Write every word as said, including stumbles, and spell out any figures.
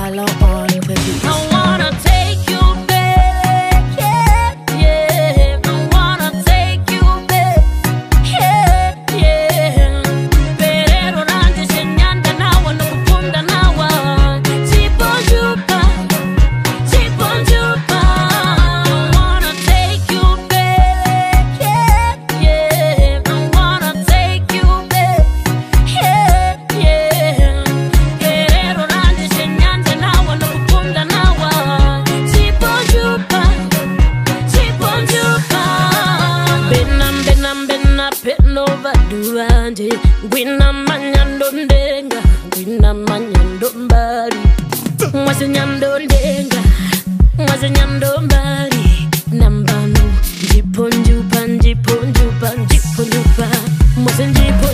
Follow on the beat. I wanna take you back, yeah, yeah. I wanna take you back, yeah, yeah. Pero rangi senyanda nawa nukupunda nawa. Chiponjupa, chiponjupa. I wanna take you back, yeah, yeah. I wanna take you back, yeah, yeah. Pero rangi senyanda nawa nukupunda nawa. Chiponjupa, chiponjupa. Benam benam benam penova durante. Gwina manyando ndenga, gwina manyando mbali. Mwase nyando ndenga, mwase nyando mbali. Nambano, jiponjupa, jiponjupa, jiponjupa. Mwase jiponjupa.